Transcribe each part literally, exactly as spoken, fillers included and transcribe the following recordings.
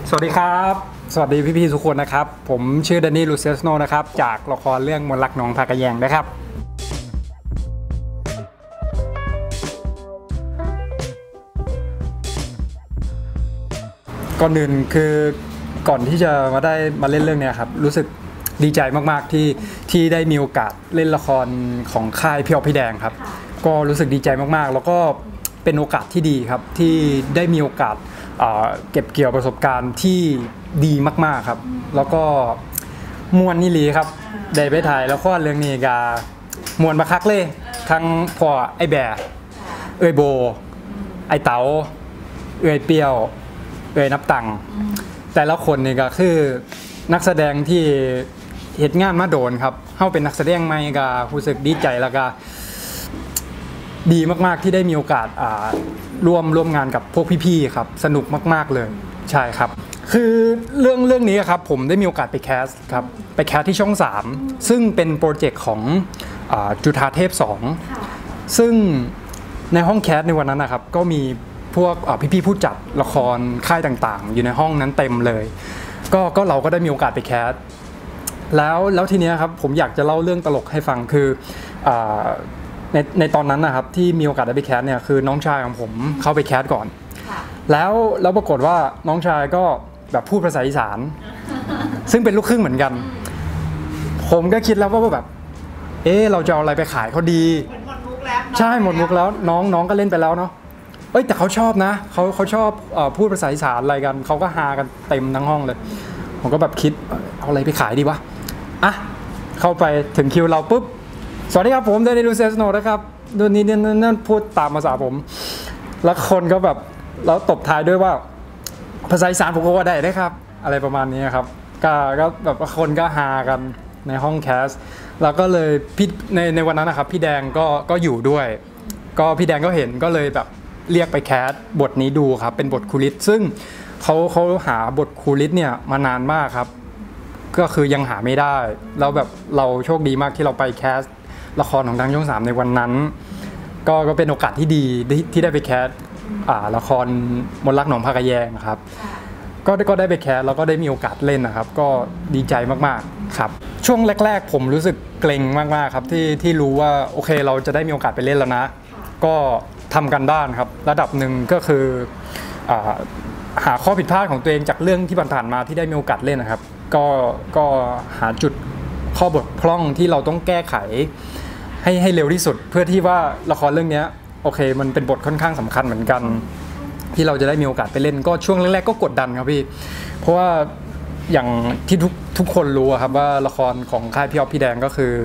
สวัสดีครับสวัสดีพี่ๆทุกคนนะครับผมชื่อแดนนี่ลูเซียสโนนะครับจากละครเรื่องมนต์รักหนองผากระแยงนะครับก่อนอื่นคือก่อนที่จะมาได้มาเล่นเรื่องนี้ครับรู้สึกดีใจมากๆที่ที่ได้มีโอกาสเล่นละครของค่ายพี่อ๊อฟพี่แดงครับก็รู้สึกดีใจมากๆแล้วก็เป็นโอกาสที่ดีครับที่ได้มีโอกาสเก็บเกี่ยวประสบการณ์ที่ดีมากๆครับแล้วก็มวนนี่ลีครับได้ไปถ่ายแล้วก็เรื่องนี้กามวนมาคักเลยทั้งพอไอแบร์เอ้ยโบไอเต๋าเอ้ยเปียวเอ้ยนับตังแต่ละคนนี่ก็คือนักแสดงที่เหตุงานมาโดนครับเข้าเป็นนักแสดงใหม่ก็รู้สึกดีใจแล้วก็ดีมากๆที่ได้มีโอกาสร่วมร่วมงานกับพวกพี่ๆครับสนุกมากๆเลยใช่ครับคือเรื่องเรื่องนี้ครับผมได้มีโอกาสไปแคสครับไปแคสที่ช่องสามซึ่งเป็นโปรเจกต์ของจุฑาเทพสองซึ่งในห้องแคสในวันนั้นนะครับก็มีพวกพี่ๆผู้จัดละครค่ายต่างๆอยู่ในห้องนั้นเต็มเลยก็ก็เราก็ได้มีโอกาสไปแคสแล้วแล้วทีนี้ครับผมอยากจะเล่าเรื่องตลกให้ฟังคือในในตอนนั้นนะครับที่มีโอกาสได้ไปแคสเนี่ยคือน้องชายของผมเข้าไปแคสก่อนแล้วแล้วปรากฏว่าน้องชายก็แบบพูดภาษาอีสานซึ่งเป็นลูกครึ่งเหมือนกันผมก็คิดแล้วว่าแบบเออเราจะเอาอะไรไปขายเขาดีใช่หมดมุกแล้วน้องน้องก็เล่นไปแล้วเนาะเอ้ยแต่เขาชอบนะเขาเขาชอบพูดภาษาอีสานอะไรกันเขาก็ฮากันเต็มทั้งห้องเลยผมก็แบบคิดเอาอะไรไปขายดีวะอ่ะเข้าไปถึงคิวเราปุ๊บสวัสดีครับผมได้ดูเซสโนนะครับดูนี้นั่นพูดตามภาษาผมแล้วคนก็แบบแล้วตบท้ายด้วยว่าภาษาอีสานผมก็ว่าได้ได้ครับอะไรประมาณนี้ครับก็ก็แบบคนก็ฮากันในห้องแคสแล้วก็เลยพี่ในในวันนั้นนะครับพี่แดงก็ก็อยู่ด้วยก็พี่แดงก็เห็นก็เลยแบบเรียกไปแคสบทนี้ดูครับเป็นบทคูลิสซึ่งเขาเขาหาบทคูลิสเนี่ยมานานมากครับก็คือยังหาไม่ได้แล้วแบบเราโชคดีมากที่เราไปแคสละครของทางช่องสามในวันนั้นก็ก็เป็นโอกาสที่ดีที่ได้ไปแคสละครมนต์รักหนองผากระแยงครับก็ก็ได้ไปแคสแล้วก็ได้มีโอกาสเล่นนะครับก็ดีใจมากๆครับช่วงแรกๆผมรู้สึกเกรงมากๆครับที่ที่รู้ว่าโอเคเราจะได้มีโอกาสไปเล่นแล้วนะก็ทำกันบ้านครับระดับหนึ่งก็คือหาข้อผิดพลาดของตัวเองจากเรื่องที่ผ่านๆมาที่ได้มีโอกาสเล่นนะครับก็ก็หาจุดข้อบกพร่องที่เราต้องแก้ไขให้ให้เร็วที่สุดเพื่อที่ว่าละครเรื่องนี้โอเคมันเป็นบทค่อนข้างสำคัญเหมือนกันที่เราจะได้มีโอกาสไปเล่นก็ช่วงแรกๆก็กดดันครับพี่เพราะว่าอย่างที่ทุกทุกคนรู้ครับว่าละครของค่ายพี่อ๊อฟพี่แดงก็คือ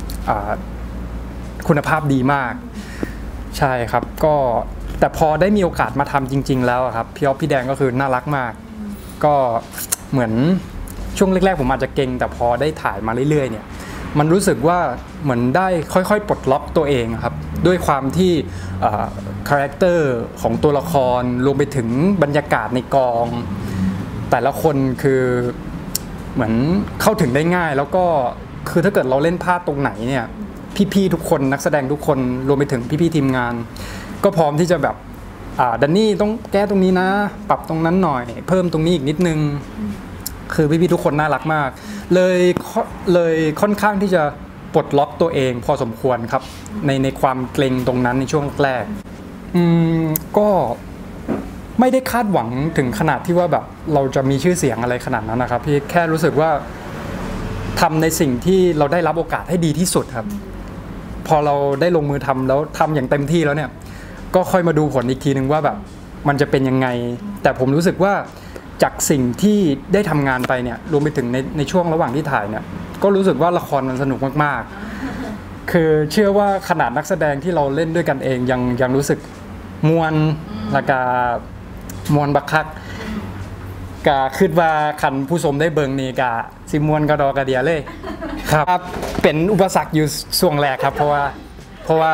คุณภาพดีมากใช่ครับก็แต่พอได้มีโอกาสมาทำจริงๆแล้วครับพี่อ๊อฟพี่แดงก็คือน่ารักมากก็เหมือนช่วงแรกๆผมอาจจะเก่งแต่พอได้ถ่ายมาเรื่อยๆเนี่ยมันรู้สึกว่าเหมือนได้ค่อยๆปลดล็อกตัวเองครับด้วยความที่คาแรคเตอร์ของตัวละครรวมไปถึงบรรยากาศในกองแต่ละคนคือเหมือนเข้าถึงได้ง่ายแล้วก็คือถ้าเกิดเราเล่นพลาดตรงไหนเนี่ยพี่ๆทุกคนนักแสดงทุกคนรวมไปถึงพี่ๆทีมงานก็พร้อมที่จะแบบดันนี่ต้องแก้ตรงนี้นะปรับตรงนั้นหน่อยเพิ่มตรงนี้อีกนิดนึงคือพี่ๆทุกคนน่ารักมากเลยเลยค่อนข้างที่จะปลดล็อกตัวเองพอสมควรครับในในความเกรงตรงนั้นในช่วงแรกอืมก็ไม่ได้คาดหวังถึงขนาดที่ว่าแบบเราจะมีชื่อเสียงอะไรขนาดนั้นนะครับพี่แค่รู้สึกว่าทำในสิ่งที่เราได้รับโอกาสให้ดีที่สุดครับพอเราได้ลงมือทำแล้วทำอย่างเต็มที่แล้วเนี่ยก็ค่อยมาดูผลอีกทีนึงว่าแบบมันจะเป็นยังไงแต่ผมรู้สึกว่าจากสิ่งที่ได้ทำงานไปเนี่ยรวมไปถึงในในช่วงระหว่างที่ถ่ายเนี่ยก็รู้สึกว่าละครมันสนุกมากๆคือเชื่อว่าขนาดนักแสดงที่เราเล่นด้วยกันเองยังยังรู้สึกมวนและกามวนบักคักกาคิดว่าคันผู้ชมได้เบิ่งนี่กาสิมวนกระดอกระเดียเลยครับเป็นอุปสรรคอยู่ช่วงแรกครับเพราะว่าเพราะว่า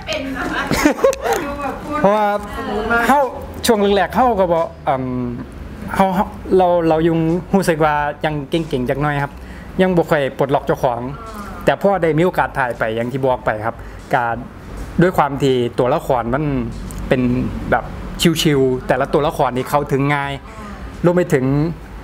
เพราะว่าเข้าช่วงแรกๆเข้าก็บอกเขาเราเรายังรู้สึกว่ายังเก่งๆจักหน่อยครับยังบ่ค่อยปลดล็อกเจ้าของแต่พอได้มีโอกาสถ่ายไปอย่างที่บอกไปครับการด้วยความที่ตัวละครมันเป็นแบบชิวๆแต่ละตัวละครนี่เข้าถึงง่ายรวมไปถึง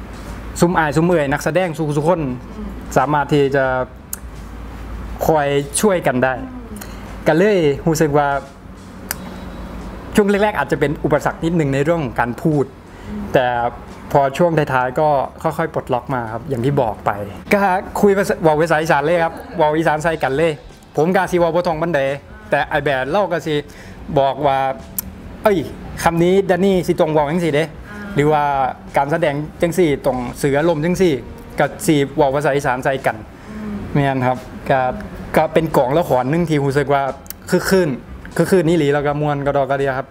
ซุ้มอายซุ้มเอ่ยนักแสดงทุกคนสามารถที่จะคอยช่วยกันได้ก็เลยรู้สึกว่าช่วงแรกๆอาจจะเป็นอุปสรรคนิดนึงในเรื่องของการพูดแต่พอช่วงท้ายๆก็ค่อยๆปลดล็อกมาครับอย่างที่บอกไปก็คุยว่าภาษาอีสานเลยครับว่าอีสานใส่กันเลยผมกาซีว่าบ่ทองบันไดแต่ไอแบดเล่าก็สิบอกว่าเอ้ยคำนี้ดานี่สิตรงวอลจังสี่เด้หรือว่าการแสดงจังสี่ตรงเสือลมจังสี่กับสี่วอลภาษาอีสานใส่กันเมียนครับก็ก็เป็นกล่องละครนึงที่รู้สึกว่าคือขึ้นคือคืนนี้หลีแล้วก็มวนกระดอกกระเดียครับ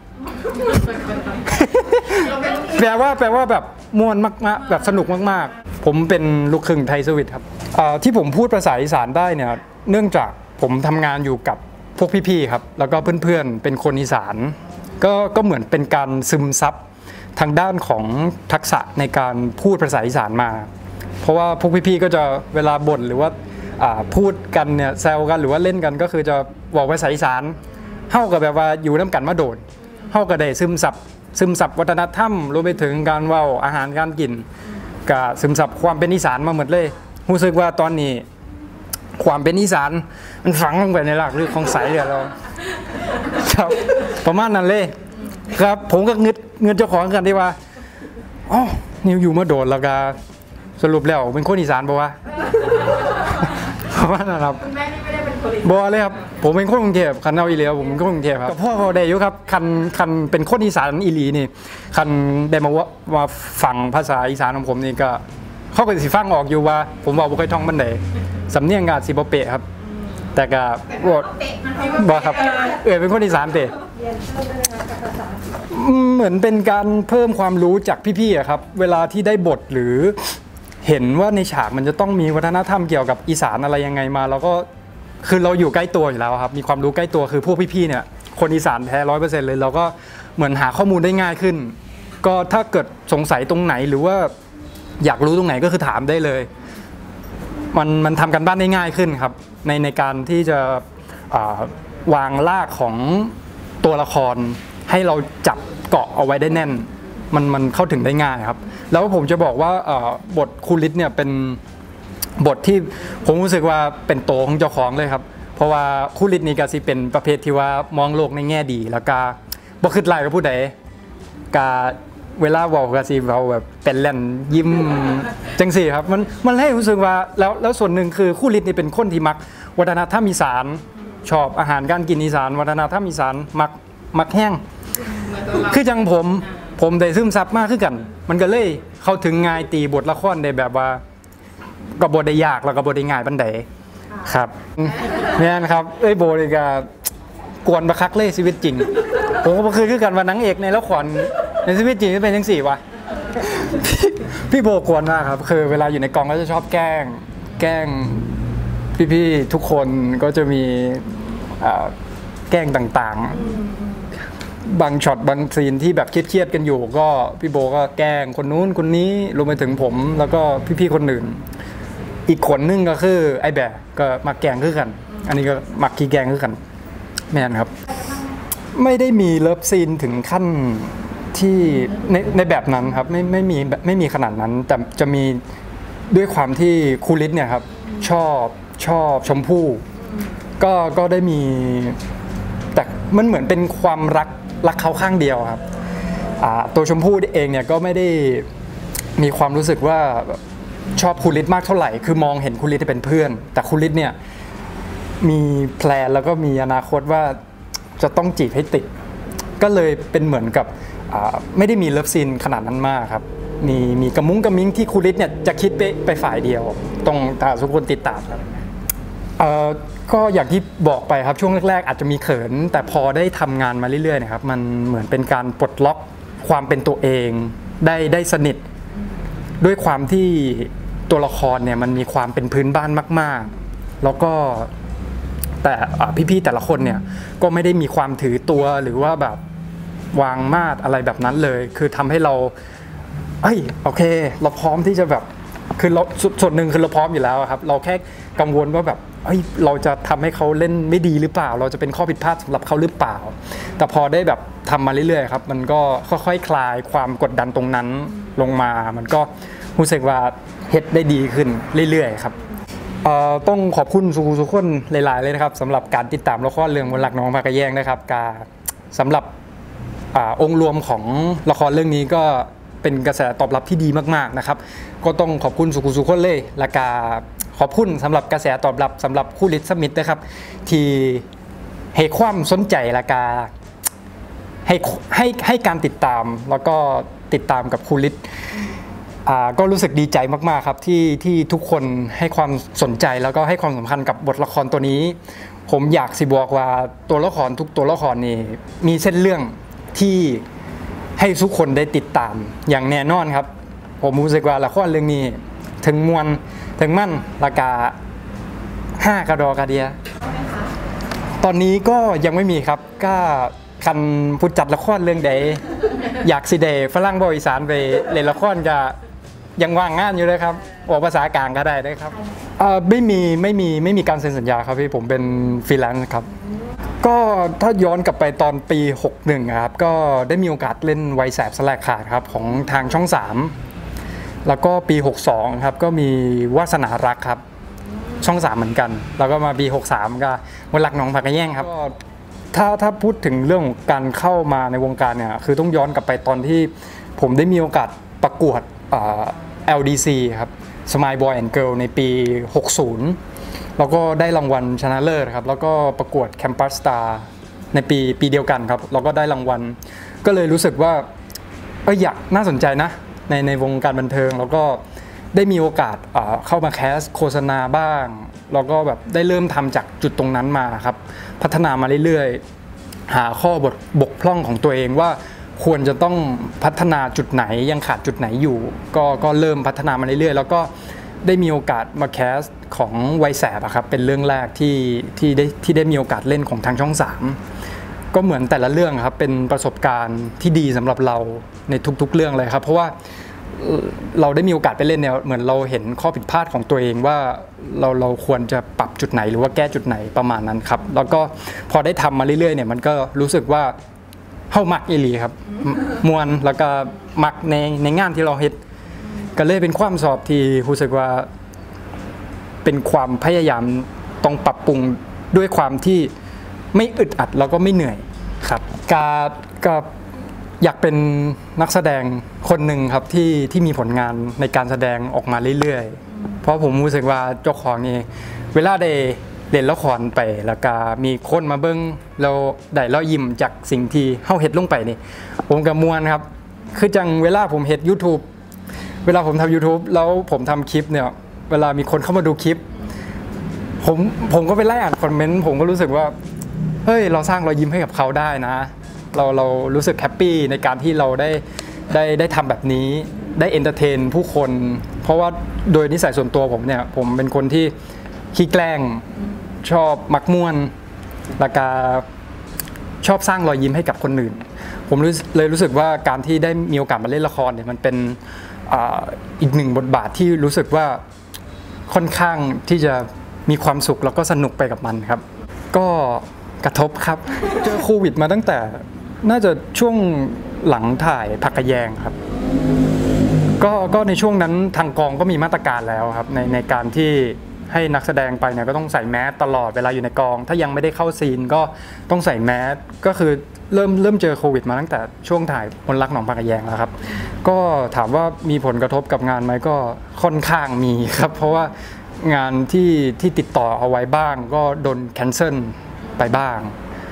แปลว่าแปลว่าแบบมวนมากๆแบบสนุกมากๆผมเป็นลูกครึ่งไทยสวิตครับที่ผมพูดภาษาอีสานได้เนี่ยเนื่องจากผมทำงานอยู่กับพวกพี่ๆครับแล้วก็เพื่อนๆเป็นคนอีสานก็ก็เหมือนเป็นการซึมซับทางด้านของทักษะในการพูดภาษาอีสานมาเพราะว่าพวกพี่ๆก็จะเวลาบ่นหรือว่าพูดกันเนี่ยแซวกันหรือว่าเล่นกันก็คือจะบอกภาษาอีสานเท่ากับแบบว่าอยู่น้ำกันมาโดดเท่ากับได้ซึมซับซึมซับวัฒนธรรมรวมไปถึงการเว้าอาหารการกินกับซึมซับความเป็นอีสานมาหมดเลยรู้สึกว่าตอนนี้ความเป็นอีสานมันฝังลงไปในรากลึกของสายเลือดเราครับประมาณนั้นเลยครับผมก็เงินเงินเจ้าของกันที่ว่าอ๋อนิวอยู่มาโดดแล้วก็สรุปแล้วเป็นคนอีสานป่าวะประมาณนั้นครับคุณแม่นี่ไม่ได้เป็นคนอีสานบ่เลยครับผมเป็นคนกรุงเทพคันเอาอีเลียวผมเป็นคนกรุงเทพครับกับพ่อเขาได้อยู่ครับคันคันเป็นคนอีสานอีหลีนี่คันได้มาว่ามาฟังภาษาอีสานของผมนี่ก็เขาก็สิฟังออกอยู่ว่าผมบอกบุคอยท่องบันไดสำเนียงกาสิบเปะครับแต่ก็บอกครับเออเป็นคนอีสานเปะเหมือนเป็นการเพิ่มความรู้จากพี่ๆครับเวลาที่ได้บทหรือเห็นว่าในฉากมันจะต้องมีวัฒนธรรมเกี่ยวกับอีสานอะไรยังไงมาแล้วก็คือเราอยู่ใกล้ตัวอยู่แล้วครับมีความรู้ใกล้ตัวคือพวกพี่ๆเนี่ยคนอีสานแท้ร้อยเปอร์เซ็นต์เลยเราก็เหมือนหาข้อมูลได้ง่ายขึ้นก็ถ้าเกิดสงสัยตรงไหนหรือว่าอยากรู้ตรงไหนก็คือถามได้เลยมันมันทำกันบ้านได้ง่ายขึ้นครับในในการที่จะวางรากของตัวละครให้เราจับเกาะเอาไว้ได้แน่นมันมันเข้าถึงได้ง่ายครับแล้วผมจะบอกว่าบทครูฤทธิ์เนี่ยเป็นบทที่ผมรู้สึกว่าเป็นโตของเจ้าของเลยครับเพราะว่าครูฤทธิ์นี่ก็สิเป็นประเภทที่ว่ามองโลกในแง่ดีแล้วก็บ่คิดร้ายกับผู้ใดก็เวลาเว้าก็สิเว้าแบบเป็นแล่นยิ้มจังซี่ครับมันมันให้รู้สึกว่าแล้วแล้วส่วนหนึ่งคือครูฤทธิ์นี่เป็นคนที่มักวัฒนธรรมอีสานชอบอาหารการกินอีสานวัฒนธรรมอีสานมักมักแห้งคือจังผมผมได้ซึมซับมากขึ้นกันมันก็เลยเข้าถึงง่ายตีบทละครได้แบบว่าก็บทได้ยากแล้วก็บทได้ง่ายปันใดครับเนี่ยนะครับเอ้ยโบนี่ก็กวนประคักเล่ชีวิตจริงผมก็คือคือกันว่านางเอกในละครในชีวิตจริงจะเป็นยังสี่วะพี่โบกวนมากครับคือเวลาอยู่ในกองก็จะชอบแกล้งแกล้งพี่ๆทุกคนก็จะมีแกล้งต่างๆบางช็อตบางซีนที่แบบเครียดๆกันอยู่ก็พี่โบก็แกล้งคนนู้นคนนี้รวมไปถึงผมแล้วก็พี่ๆคนอื่นอีกคนนึงก็คือไอ้แบะก็มาแกล้งคือกันอันนี้ก็มักขี้แกล้งคือกันแม่นครับไม่ได้มีเลิฟซีนถึงขั้นที่ในในแบบนั้นครับไม่ไม่มีไม่มีขนาดนั้นแต่จะมีด้วยความที่ครูฤทธิ์เนี่ยครับชอบชอบชมพู่ก็ก็ได้มีแต่มันเหมือนเป็นความรักรักเขาข้างเดียวครับตัวชมพู่เองเนี่ยก็ไม่ได้มีความรู้สึกว่าชอบครูฤทธิ์มากเท่าไหร่คือมองเห็นครูฤทธิ์เป็นเพื่อนแต่ครูฤทธิ์เนี่ยมีแพลนแล้วก็มีอนาคตว่าจะต้องจีบให้ติดก็เลยเป็นเหมือนกับไม่ได้มีเลิฟซีนขนาดนั้นมากครับมีมีกระมุ้งกระมิ้งที่ครูฤทธิ์เนี่ยจะคิดไปไปฝ่ายเดียวต้องถ้าทุกคนติดตามครับก็อย่างที่บอกไปครับช่วงแรกๆอาจจะมีเขินแต่พอได้ทำงานมาเรื่อยๆนะครับมันเหมือนเป็นการปลดล็อกความเป็นตัวเองได้ได้สนิทด้วยความที่ตัวละครเนี่ยมันมีความเป็นพื้นบ้านมากๆแล้วก็แต่พี่ๆแต่ละคนเนี่ยก็ไม่ได้มีความถือตัวหรือว่าแบบวางมาดอะไรแบบนั้นเลยคือทำให้เราเอ้ยโอเคเราพร้อมที่จะแบบคือเราส่วนหนึ่งคือเราพร้อมอยู่แล้วครับเราแค่กังวลว่าแบบเอ้ยเราจะทำให้เขาเล่นไม่ดีหรือเปล่าเราจะเป็นข้อผิดพลาดสำหรับเขาหรือเปล่าแต่พอได้แบบทำมาเรื่อยๆครับมันก็ค่อยๆคลายความกดดันตรงนั้นลงมามันก็รรู้สึกว่าเฮ็ดได้ดีขึ้นเรื่อยๆครับต้องขอบคุณสุขุสุขคนหลายๆเลยนะครับสำหรับการติดตามละครเรื่องมนต์รักน้องพากระแยงนะครับการสำหรับองค์รวมของละครเรื่องนี้ก็เป็นกระแสตอบรับที่ดีมากๆนะครับก็ต้องขอบคุณสุขุสุขคนเลยและกาขอบคุณสำหรับกระแสตอบรับสำหรับคู่ฤทธิ์สมิธนะครับที่ให้ความสนใจและกาให้ให้ให้การติดตามแล้วก็ติดตามกับคู่ฤทธิ์ก็รู้สึกดีใจมากๆครับที่ที่ทุกคนให้ความสนใจแล้วก็ให้ความสำคัญกับบทละครตัวนี้ผมอยากสิบอกว่าตัวละครทุกตัวละครนี่มีเส้นเรื่องที่ให้ทุกคนได้ติดตามอย่างแน่นอนครับผมรู้สึกว่าละครเรื่องนี้ถึงมวลถึงมั่นราคาห้ากระดอกระเดียตอนนี้ก็ยังไม่มีครับก็คันผู้จัดละครเรื่องใดอยากสิเดฝรั่งบริสารไปเล่นละครก็ยังว่างงานอยู่เลยครับออกภาษากลางก็ได้ได้ครับไม่มีไม่มีไม่มีการเซ็นสัญญาครับพี่ผมเป็นฟรีแลนซ์ครับก็ถ้าย้อนกลับไปตอนปีหกสิบเอ็ดครับก็ได้มีโอกาสเล่นไวแสบสแลกขาดครับของทางช่องสามแล้วก็ปีหกสิบสองครับก็มีวาสนารักครับช่องสามเหมือนกันแล้วก็มาปีหกสิบสามก็มนต์รักน้องพากระแยงครับถ้าถ้าพูดถึงเรื่องการเข้ามาในวงการเนี่ยคือต้องย้อนกลับไปตอนที่ผมได้มีโอกาสประกวด แอล ดี ซี ครับ Smile Boy and Girl ในปีหกสิบแล้วก็ได้รางวัลชนะเลิศครับแล้วก็ประกวด Campus Star ในปีปีเดียวกันครับแล้วก็ได้รางวัลก็เลยรู้สึกว่าเอออยากน่าสนใจนะในในวงการบันเทิงแล้วก็ได้มีโอกาสเข้ามาแคสโฆษณาบ้างแล้วก็แบบได้เริ่มทำจากจุดตรงนั้นมาครับพัฒนามาเรื่อยๆหาข้อบทบกพร่องของตัวเองว่าควรจะต้องพัฒนาจุดไหนยังขาดจุดไหนอยู่ก็ก็เริ่มพัฒนามาเรื่อยๆแล้วก็ได้มีโอกาสมาแคสของไวแสบครับเป็นเรื่องแรกที่ที่ได้ที่ได้มีโอกาสเล่นของทางช่องสามก็เหมือนแต่ละเรื่องครับเป็นประสบการณ์ที่ดีสำหรับเราในทุกๆเรื่องเลยครับเพราะว่าเราได้มีโอกาสไปเล่นเนี่ยเหมือนเราเห็นข้อผิดพลาดของตัวเองว่าเราเราควรจะปรับจุดไหนหรือว่าแก้จุดไหนประมาณนั้นครับแล้วก็พอได้ทำมาเรื่อยๆเนี่ยมันก็รู้สึกว่าเข้ามักอีหลีครับมวนแล้วก็มักในในงานที่เราเฮ็ดก็เลยเป็นความสอบที่รู้สึกว่าเป็นความพยายามต้องปรับปรุงด้วยความที่ไม่อึดอัดแล้วก็ไม่เหนื่อยครับการกับอยากเป็นนักแสดงคนหนึ่งครับที่ที่มีผลงานในการแสดงออกมาเรื่อยๆเพราะผมรู้สึกว่าเจ้าของนี่เวลาได้เล่นละครไปแล้วก็มีคนมาเบิ้งเราได้เรายิ้มจากสิ่งที่เฮาเฮ็ดลงไปนี่ผมกับมวลครับคือจังเวลาผมเฮ็ด YouTube เวลาผมทำ YouTube แล้วผมทำคลิปเนี่ยเวลามีคนเข้ามาดูคลิปผมผมก็ไปไล่อ่านคอมเมนต์ผมก็รู้สึกว่าเฮ้ยเราสร้างรอยยิ้มให้กับเขาได้นะเราเรารู้สึกแฮปปี้ในการที่เราได้ได้ได้ทำแบบนี้ได้เอนเตอร์เทนผู้คนเพราะว่าโดยนิสัยส่วนตัวผมเนี่ยผมเป็นคนที่ขี้แกล้งชอบมักม่วนแล้วก็ชอบสร้างรอยยิ้มให้กับคนอื่นผมเลยรู้สึกว่าการที่ได้มีโอกาสมาเล่นละครเนี่ยมันเป็นอีกหนึ่งบทบาทที่รู้สึกว่าค่อนข้างที่จะมีความสุขแล้วก็สนุกไปกับมันครับก็กระทบครับเจอโควิดมาตั้งแต่น่าจะช่วงหลังถ่ายพากระแยงครับก็ก็ในช่วงนั้นทางกองก็มีมาตรการแล้วครับในในการที่ให้นักแสดงไปเนี่ยก็ต้องใส่แมสตลอดเวลาอยู่ในกองถ้ายังไม่ได้เข้าซีนก็ต้องใส่แมสก็คือเริ่มเริ่มเจอโควิดมาตั้งแต่ช่วงถ่ายมนต์รักหนองพากระแยงแล้วครับก็ถามว่ามีผลกระทบกับงานไหมก็ค่อนข้างมีครับเพราะว่างานที่ที่ติดต่อเอาไว้บ้างก็โดนแคนเซิลไปบ้าง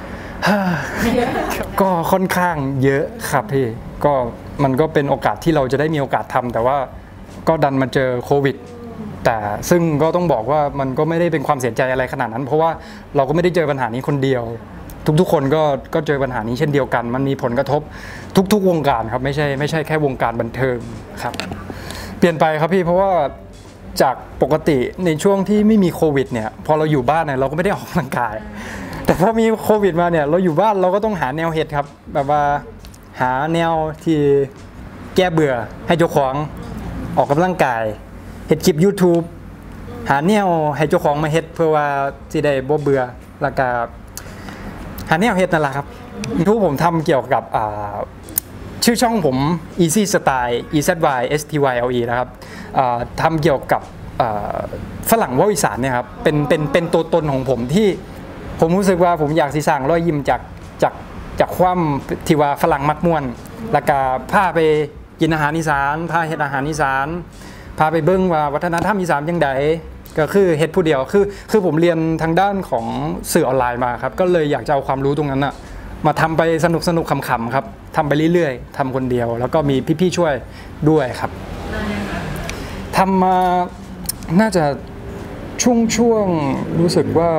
ก็ค่อนข้างเยอะครับพี่ก็มันก็เป็นโอกาสที่เราจะได้มีโอกาสทำแต่ว่าก็ดันมาเจอโควิดแต่ซึ่งก็ต้องบอกว่ามันก็ไม่ได้เป็นความเสียใจอะไรขนาดนั้นเพราะว่าเราก็ไม่ได้เจอปัญหานี้คนเดียวทุกๆคนก็ก็เจอปัญหานี้เช่นเดียวกันมันมีผลกระทบทุกๆวงการครับไม่ใช่ไม่ใช่แค่วงการบันเทิงครับเปลี่ยนไปครับพี่เพราะว่าจากปกติในช่วงที่ไม่มีโควิดเนี่ยพอเราอยู่บ้านเนี่ยเราก็ไม่ได้ออกกำลังกายแต่พอมีโควิดมาเนี่ยเราอยู่บ้านเราก็ต้องหาแนวเฮ็ดครับแบบว่าหาแนวที่แก้เบื่อให้เจ้าของออกกำลังกายเฮ็ดคลิป YouTube หาแนวให้เจ้าของมาเฮ็ดเพื่อว่าสิได้บ่เบื่อแล้วก็หาแนวเฮ็ดนั่นแหละครับทุกผมทำเกี่ยวกับชื่อช่องผม Easy Style E Z Y S T Y L E นะครับทำเกี่ยวกับฝรั่งว่าอีสานเนี่ยครับเป็นเป็นเป็นตัวตนของผมที่ผมรู้สึกว่าผมอยากสีสร้างรอยยิ้มจากจากจากความที่ว่าฝรั่งมักม่วนแล้วก็พาไปกินอาหารอีสานพาเฮ็ดอาหารอีสานพาไปเบิ้งว่าวัฒนธรรมอีสานยังไงก็คือเฮ็ดผู้เดียวคือคือผมเรียนทางด้านของสื่อออนไลน์มาครับก็เลยอยากจะเอาความรู้ตรงนั้นอะมาทำไปสนุกสนุกขำๆครับทำไปเรื่อยๆทำคนเดียวแล้วก็มีพี่ๆช่วยด้วยครับทำมาน่าจะช่วงช่วงรู้สึกว่า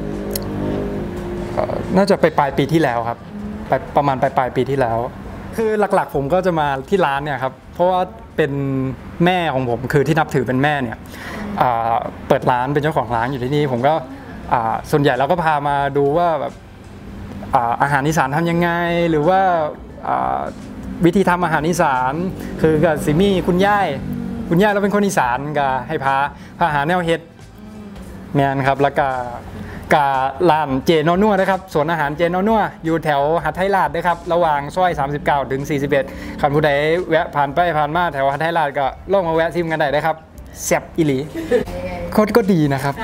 น่าจะไปปลายปีที่แล้วครับไปประมาณปลายปลายปีที่แล้วคือหลักๆผมก็จะมาที่ร้านเนี่ยครับเพราะว่าเป็นแม่ของผมคือที่นับถือเป็นแม่เนี่ยเปิดร้านเป็นเจ้าของร้านอยู่ที่นี่ผมก็ส่วนใหญ่เราก็พามาดูว่าแบบอาหารอีสานทำยังไงหรือว่าวิธีทำอาหารอีสานคือกับซิมี่คุณย่ายคุณย่าเราเป็นคนอีสานก็ให้พาพาหาแนวเฮ็ดแมนครับแล้วก็การ้านเจนอนัวนะครับสวนอาหารเจนอนัวอยู่แถวหาดไทยลาดนะครับระหว่างซอยสามสิบเก้าถึงสี่สิบเอ็ดคันผู้ใดแวะผ่านไปผ่านมาแถวหาดไทยลาดก็ลองมาแวะชิมกันได้นะครับแซ่บอีหลีก็ก็ดีนะครับ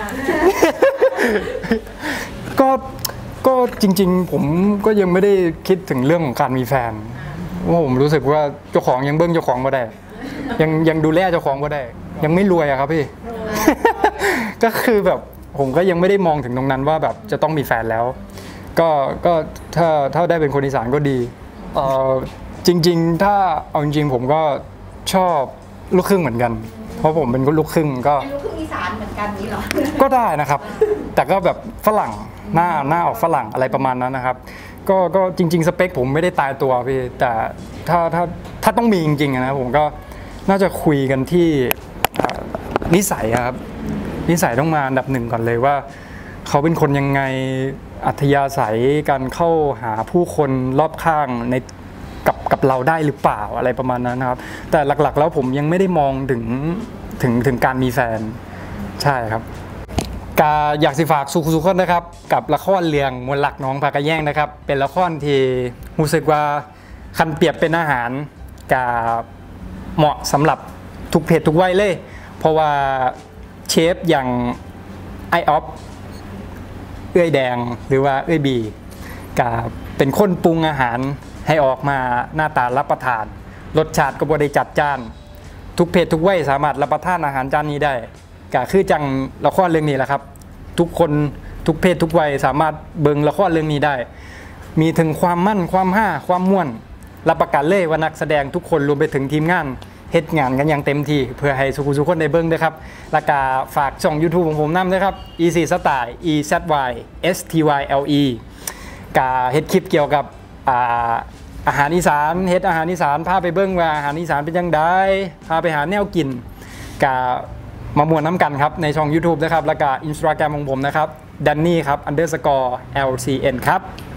ก็ก็จริงๆผมก็ยังไม่ได้คิดถึงเรื่องของการมีแฟนว่าผมรู้สึกว่าเจ้าของยังเบิ้งเจ้าของมาได้ยังยังดูแลเจ้าของก็ได้ยังไม่รวยอะครับพี่ ก็คือแบบผมก็ยังไม่ได้มองถึงตรงนั้นว่าแบบจะต้องมีแฟนแล้วก็ก็ถ้าถ้าได้เป็นคนอีสานก็ดีเออจริงๆถ้าเอาจริงๆผมก็ชอบลูกครึ่งเหมือนกันเพราะผมเป็นลูกครึ่งก็เป็นลูกครึ่งอีสานเหมือนกันนี้เหรอก็ได้นะครับแต่ก็แบบฝรั่งหน้าหน้าออกฝรั่งอะไรประมาณนั้นนะครับก็ก็จริงๆสเปคผมไม่ได้ตายตัวพี่แต่ถ้าถ้าถ้าต้องมีจริงๆนะผมก็น่าจะคุยกันที่นิสัยครับนิสัยต้องมาอันดับหนึ่งก่อนเลยว่าเขาเป็นคนยังไงอัธยาศัยการเข้าหาผู้คนรอบข้างในกับกับเราได้หรือเปล่าอะไรประมาณนั้นครับแต่หลักๆแล้วผมยังไม่ได้มองถึงถึงถึงการมีแฟนใช่ครับกาอยากสิฝากสุขุสุขคนนะครับกับละครเรื่องมวลหลักน้องผากระแย่งนะครับเป็นละครที่รู้สึกว่าคันเปรียบเป็นอาหารกาเหมาะสำหรับทุกเพศทุกวัยเลยเพราะว่าเชฟอย่างไอออฟเอื้อยแดงหรือว่าเอื้อยบีกับเป็นคนปรุงอาหารให้ออกมาหน้าตารับประทานรสชาติก็บ่ได้จัดจ้านทุกเพศทุกวัยสามารถรับประทานอาหารจานนี้ได้ก็คือจังละครเรื่องนี้แหละครับทุกคนทุกเพศทุกวัยสามารถเบิ่งละครเรื่องนี้ได้มีถึงความมั่นความห้าความม่วนรับประกันเลยว่านักแสดงทุกคนรวมไปถึงทีมงานเฮ็ดงานกันอย่างเต็มที่เพื่อให้สุขุสุขคนได้เบิ่งด้วยครับแล้วก็ฝากช่อง YouTube ของผมนำด้วยครับ Easy Style E Z Y S T Y L E กาเฮ็ดคลิปเกี่ยวกับอาอาหารอีสานเฮ็ดอาหารอีสานพาไปเบิ่งว่าอาหารอีสานเป็นจังได๋พาไปหาแนวกินกามาม่วนน้ำกันครับในช่อง YouTube นะครับแล้วก็ Instagram ของผมนะครับ Danny ครับ underscore L C N ครับ